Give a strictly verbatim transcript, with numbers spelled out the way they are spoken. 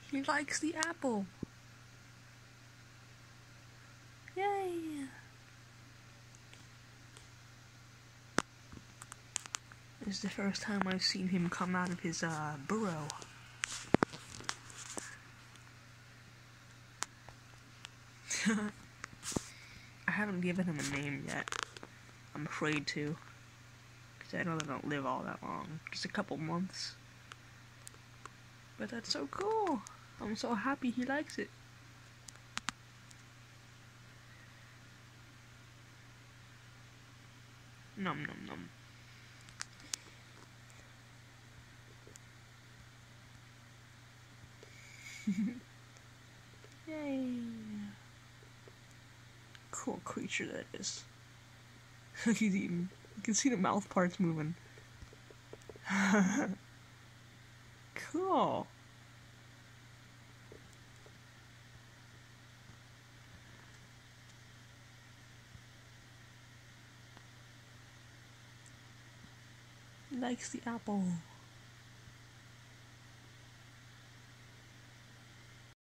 He likes the apple. Yay! This is the first time I've seen him come out of his uh, burrow. I haven't given him a name yet. I'm afraid to. Because I know they don't live all that long. Just a couple months. But that's so cool. I'm so happy he likes it. Nom nom nom. Yay. Cool creature that is. He's eating. You can see the mouth parts moving. Cool. Likes the apple.